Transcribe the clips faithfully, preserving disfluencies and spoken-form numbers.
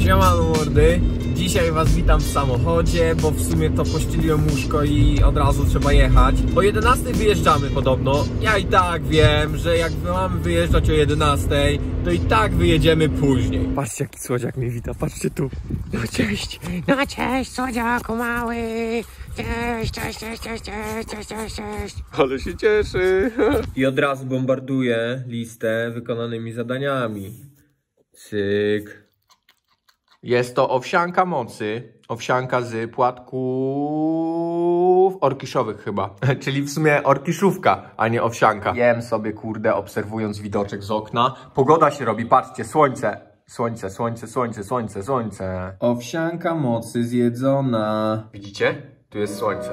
Siemano mordy, dzisiaj was witam w samochodzie, bo w sumie to pościeliłem łóżko i od razu trzeba jechać. O jedenastej wyjeżdżamy podobno. Ja i tak wiem, że jak mamy wyjeżdżać o jedenastej, to i tak wyjedziemy później. Patrzcie jaki słodziak mnie wita, patrzcie tu. No cześć, no cześć słodziaku mały. Cześć, cześć, cześć, cześć, cześć, cześć, cześć, cześć. Ale się cieszy. I od razu bombarduję listę wykonanymi zadaniami. Cyk. Jest to owsianka mocy, owsianka z płatków orkiszowych chyba, czyli w sumie orkiszówka, a nie owsianka. Jem sobie kurde, obserwując widoczek z okna. Pogoda się robi, patrzcie, słońce, słońce, słońce, słońce, słońce, słońce. Owsianka mocy zjedzona. Widzicie? Tu jest słońce.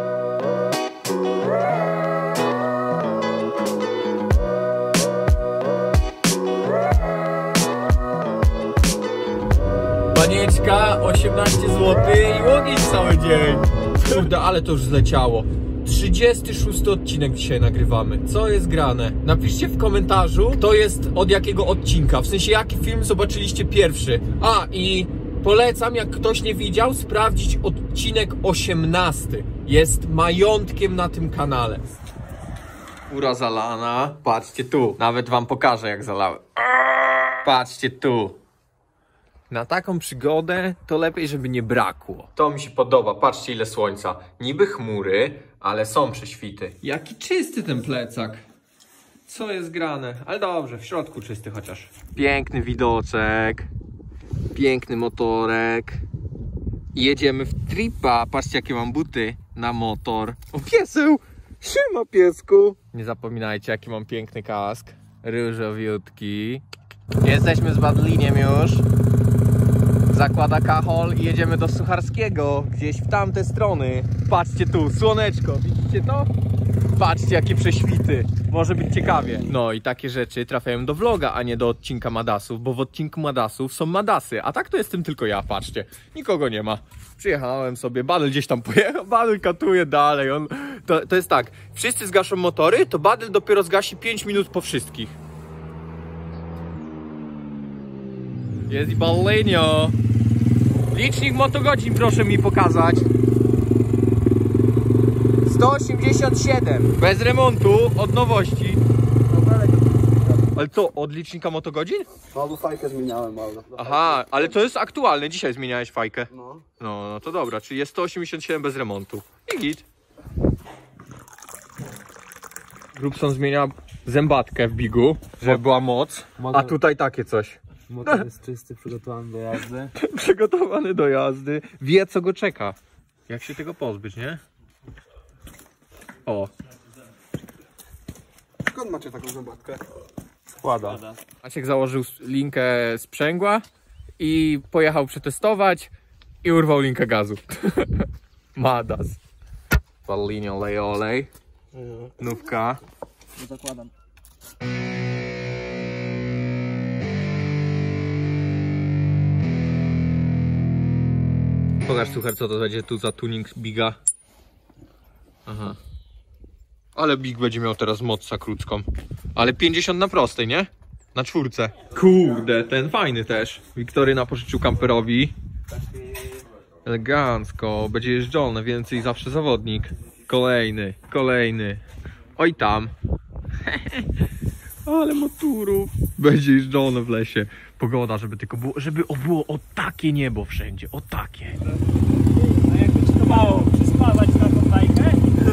Banieczka, osiemnaście złotych i łogień cały dzień. Kurde, ale to już zleciało. trzydziesty szósty odcinek dzisiaj nagrywamy. Co jest grane? Napiszcie w komentarzu, kto jest od jakiego odcinka. W sensie, jaki film zobaczyliście pierwszy. A, i polecam, jak ktoś nie widział, sprawdzić odcinek osiemnasty. Jest majątkiem na tym kanale. Fura zalana. Patrzcie tu. Nawet wam pokażę, jak zalałem. Patrzcie tu. Na taką przygodę to lepiej, żeby nie brakło. To mi się podoba. Patrzcie, ile słońca. Niby chmury, ale są prześwity. Jaki czysty ten plecak. Co jest grane? Ale dobrze, w środku czysty chociaż. Piękny widoczek. Piękny motorek. I jedziemy w tripa. Patrzcie, jakie mam buty na motor. O, pieseł! Siema, piesku! Nie zapominajcie, jaki mam piękny kask. Różowiutki. Jesteśmy z Badliniem już. Zakłada kachol i jedziemy do Sucharskiego, gdzieś w tamte strony. Patrzcie tu, słoneczko, widzicie to? Patrzcie, jakie prześwity. Może być ciekawie. No i takie rzeczy trafiają do vloga, a nie do odcinka Madasów, bo w odcinku Madasów są Madasy, a tak to jestem tylko ja, patrzcie. Nikogo nie ma. Przyjechałem sobie, Badel gdzieś tam pojechał, Badel katuje dalej. On... To, to jest tak, wszyscy zgaszą motory, to Badel dopiero zgasi pięć minut po wszystkich. Jest i Ballenio. Licznik motogodzin proszę mi pokazać. sto osiemdziesiąt siedem. Bez remontu, od nowości. Ale to od licznika motogodzin? No, fajkę zmieniałem, ale... Aha, ale to jest aktualne. Dzisiaj zmieniałeś fajkę. No. No, no to dobra, czyli jest sto osiemdziesiąt siedem bez remontu. I git. Grubson zmienia zębatkę w bigu, żeby była moc. A tutaj takie coś. Motor jest czysty, przygotowany do jazdy. Przygotowany do jazdy. Wie, co go czeka. Jak się tego pozbyć, nie? O. Skąd macie taką zębatkę? Składa. Maciek założył linkę sprzęgła i pojechał przetestować i urwał linkę gazu. Madas. Ballinio leje olej. Nówka. No zakładam. Pokaż, słuchaj, co to będzie tu za tuning Biga. Aha. Ale Big będzie miał teraz moc sakrucką. Ale pięćdziesiąt na prostej, nie? Na czwórce. Kurde, ten fajny też. Wiktoryna pożyczył kamperowi. Elegancko. Będzie jeżdżony, więcej zawsze zawodnik. Kolejny, kolejny. Oj tam. Ale motorów. Będzie jeżdżone w lesie. Pogoda, żeby tylko było, żeby było o takie niebo wszędzie, o takie. A jakby ci to mało przyspawać na tą bajkę?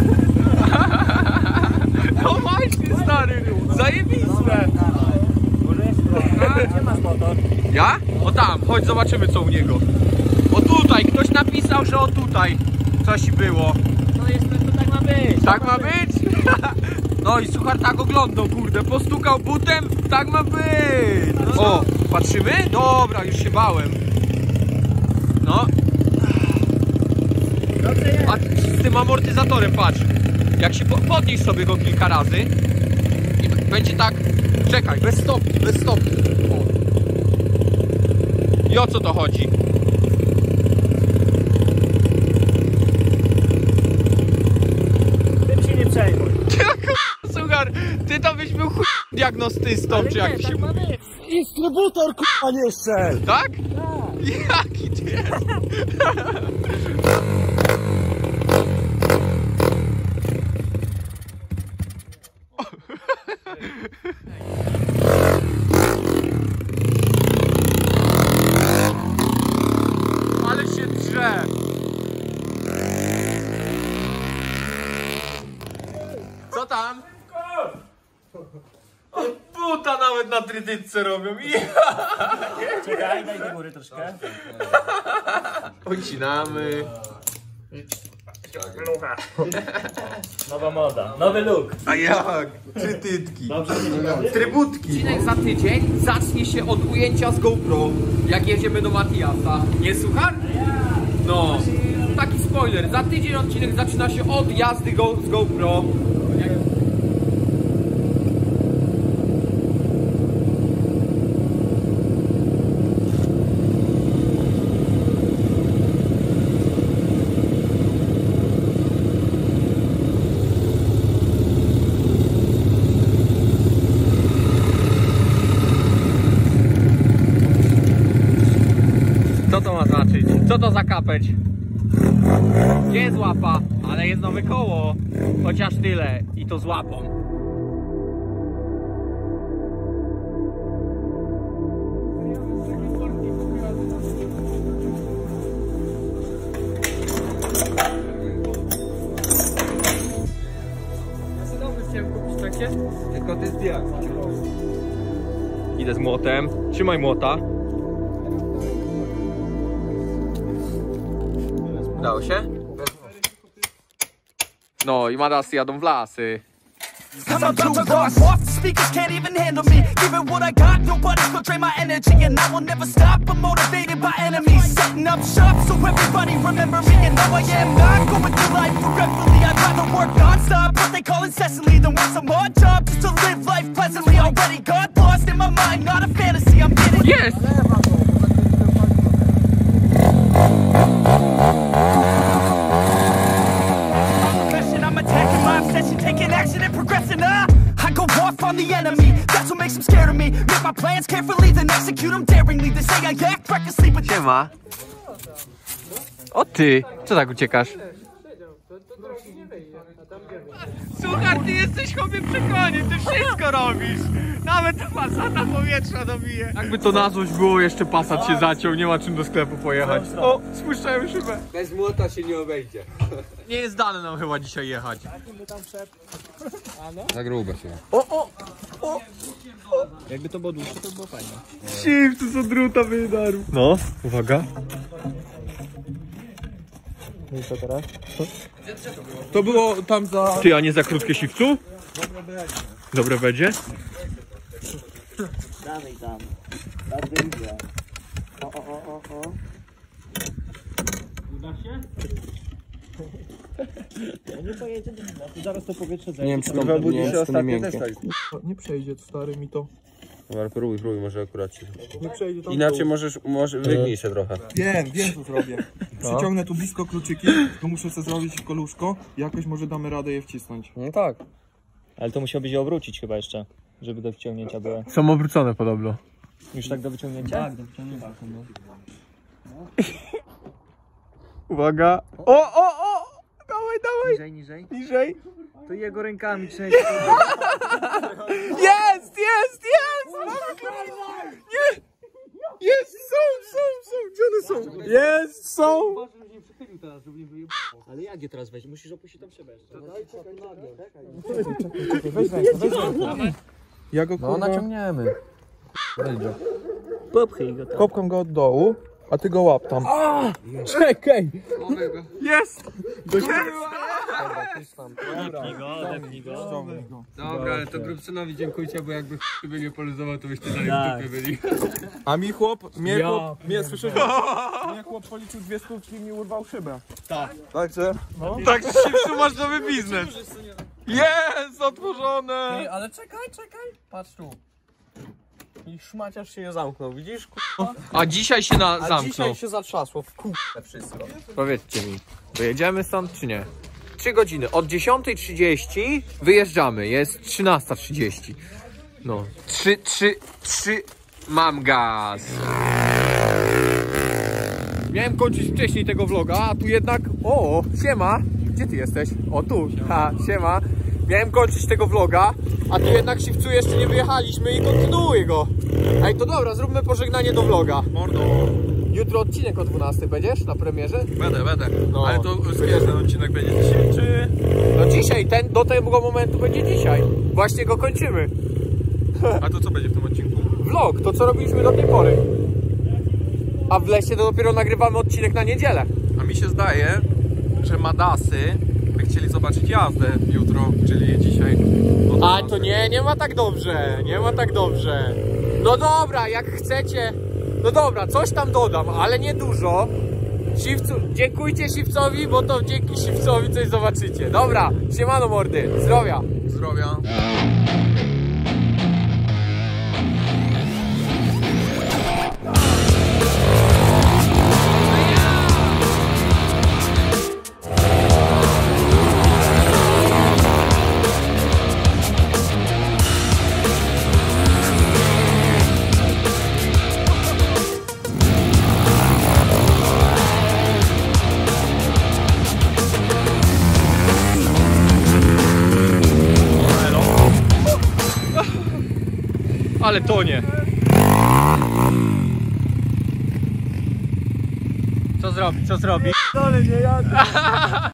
No właśnie, stary, zajebiste. Może jest to. Gdzie masz motor? Ja? O tam, chodź zobaczymy co u niego. O tutaj, ktoś napisał, że o tutaj coś było. No jest, to tak ma być. Tak ma być? No i Suchar tak oglądał, kurde, postukał butem, tak ma być. O, patrzymy? Dobra, już się bałem. No. A z tym amortyzatorem patrz. Jak się po podnieś sobie go kilka razy i będzie tak. Czekaj, bez stopni, bez stopni. O. I o co to chodzi? Tym się nie przejmuj. Suchar, ty to byś był chuj diagnostystą, Ale czy jak nie, się tak ma mówi. być. Instrybutor k***a nie strzel. Tak? Tak. Jaki ty jest? Ale się drze. Co tam? O, buta nawet na trytytce robią. Czekaj, daj do góry troszkę. Odcinamy. Nowa moda, nowy look. A jak? Trytytki. Dobrze, Trybutki. Odcinek za tydzień zacznie się od ujęcia z GoPro, jak jedziemy do Matiasa. Nie słuchaj? No, taki spoiler. Za tydzień odcinek zaczyna się od jazdy go z GoPro. Jak... Co to ma znaczyć? Co to za kapeć? Gdzie jest łapa? Ale jest nowe koło. Chociaż tyle. I to z łapą. Chciałem kupić takie? Tylko to jest jak. Idę z młotem. Trzymaj młota. Udało się? No i Madasy jadą w lasy. Cause I'm too lost off, the speakers can't even handle me. Giving what I got, nobody's gonna drain my energy. And I will never stop, I'm motivated by enemies. Setting up shop so everybody remember me. And now I am not going through life regretfully. I'd rather work non-stop, what they call incessantly, than work some odd job just to live life pleasantly. Already got lost in my mind, not a fantasy, I'm getting Yes! I'm attacking my obsession, taking action and progressing. Ah, I go off on the enemy, that's what makes them scared of me. Make my plans carefully, then execute them daringly. They say I act recklessly, but Siema. O ty, co tak uciekasz? Słuchaj, ty jesteś chłopie przekonany, ty wszystko robisz. Nawet ta Passata powietrza dobije. Jakby to na złość było, jeszcze Passat się zaciął, nie ma czym do sklepu pojechać. O, spuszczają szybę. Bez młota się nie obejdzie. Nie jest dane nam chyba dzisiaj jechać. Za grube się. O, o, o. Jakby to było dłuższe, to było fajne. Siw, tu co druta wydarł. No, uwaga. No i co teraz? To było tam za... Ty, a nie za krótkie siwcu? Dobre będzie. Dobre będzie? Dalej tam. Bardzo idzie. O, o, o, o, o. Uda się? Ja nie pojedzie do mnie, zaraz to powietrze zajdzie. Nie wiem, czy to budzi się ostatnio też tak. Nie przejdzie, stary mi to. Dobra, próbuj, próbuj, może akurat się. Nie przejdzie tam. Inaczej możesz, może wygnij się trochę. Wiem, wiem co zrobię. Przyciągnę tu blisko kluczyki, tu muszę sobie zrobić koluszko i jakoś może damy radę je wcisnąć. No tak. Ale to musiałbyś je obrócić chyba jeszcze, żeby do wyciągnięcia były. Są obrócone podobno. Już tak do wyciągnięcia? Tak, do wyciągnięcia. No. Uwaga. O, o, o! Dawaj, dawaj! Niżej, niżej. Niżej. To jego rękami trzęsie. Jest, jest, jest! Nie! Jest, są, są, są! Gdzie one są? Jest, są! Ale jak je teraz weź? Musisz opuścić tam szybę jeszcze. Ja go kurwa... No naciągniemy. Popchnij go tam. Kopkam go od dołu, a ty go łap tam. Czekaj! Jest! Odepnij go, odepnij go. Dobra, ale to Grubsynowi dziękujcie, bo jakby by nie poluzował, to byście dalej Tak. w dupie byli. A mi chłop, mnie Ja chłop, mnie słyszysz? Mnie chłop policzył dwie stówki i mi urwał szybę. Tak. Także... Tak, szybko masz nowy biznes. Jest! Otworzone! Ale czekaj, czekaj. Patrz tu. I szmaciarz się je zamknął, widzisz? A dzisiaj się na A zamknął. dzisiaj się zatrzasło w kółkę wszystko. Powiedzcie mi, dojedziemy stąd czy nie? trzy godziny. Od dziesiątej trzydzieści wyjeżdżamy. Jest trzynasta trzydzieści. No. trzy, trzy, trzy. Mam gaz. Miałem kończyć wcześniej tego vloga, a tu jednak... O, siema! Gdzie ty jesteś? O, tu. Ha, siema. Miałem kończyć tego vloga, a tu jednak Siwcu jeszcze nie wyjechaliśmy i kontynuuję go. Ej, to dobra, zróbmy pożegnanie do vloga. Mordo. Jutro odcinek o dwunastej będziesz na premierze? Będę, będę. No. Ale to wiesz, ten odcinek będzie dzisiaj, czy... No dzisiaj, ten do tego momentu będzie dzisiaj. Właśnie go kończymy. A to co będzie w tym odcinku? Vlog, to co robiliśmy do tej pory. A w lesie to dopiero nagrywamy odcinek na niedzielę. A mi się zdaje, że Madasy by chcieli zobaczyć jazdę jutro, czyli dzisiaj. A to nie, nie ma tak dobrze, nie ma tak dobrze. No dobra, jak chcecie, no dobra, coś tam dodam, ale nie dużo. Siwcu, dziękujcie Siwcowi, bo to dzięki Siwcowi coś zobaczycie. Dobra, siemano mordy, zdrowia. Zdrowia. Ale tonie. Co zrobi, co zrobi? Dole nie jadę.